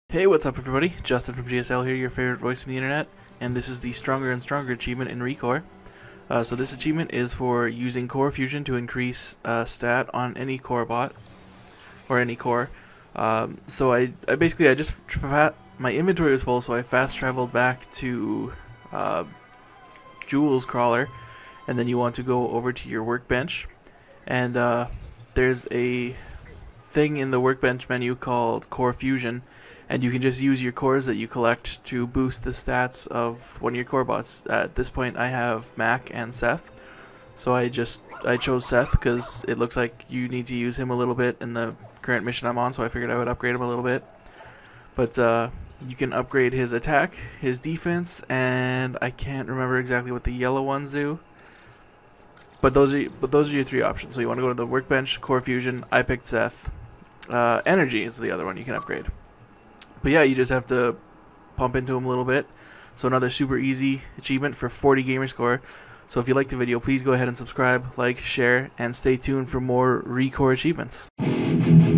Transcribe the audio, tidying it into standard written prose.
Hey, what's up everybody? Justin from GSL here, your favorite voice from the internet, and this is the Stronger and Stronger achievement in ReCore. So this achievement is for using Core Fusion to increase stat on any core bot, or any core. So I just, my inventory was full, so I fast traveled back to Jules Crawler, and then you want to go over to your workbench, and there's a thing in the workbench menu called Core Fusion, and you can just use your cores that you collect to boost the stats of one of your core bots. At this point I have Mac and Seth, so I chose Seth because it looks like you need to use him a little bit in the current mission I'm on, so I figured I would upgrade him a little bit. But you can upgrade his attack, his defense, and I can't remember exactly what the yellow ones do. But those are your three options. So you want to go to the workbench, Core Fusion. I picked Seth. Energy is the other one you can upgrade. But yeah, you just have to pump into him a little bit. So another super easy achievement for 40 gamer score. So if you liked the video, please go ahead and subscribe, like, share, and stay tuned for more ReCore achievements.